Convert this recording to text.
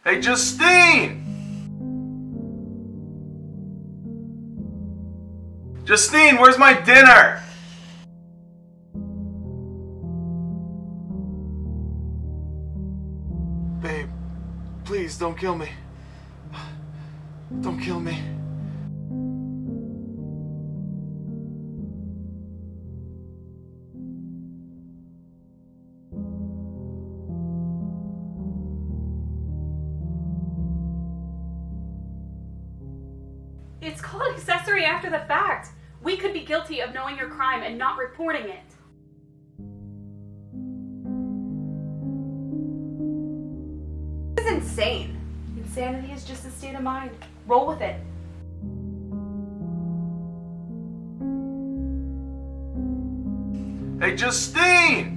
Hey, Justine! Justine, where's my dinner? Babe, please don't kill me. Don't kill me. It's called accessory after the fact. We could be guilty of knowing your crime and not reporting it. This is insane. Insanity is just a state of mind. Roll with it. Hey, Justine!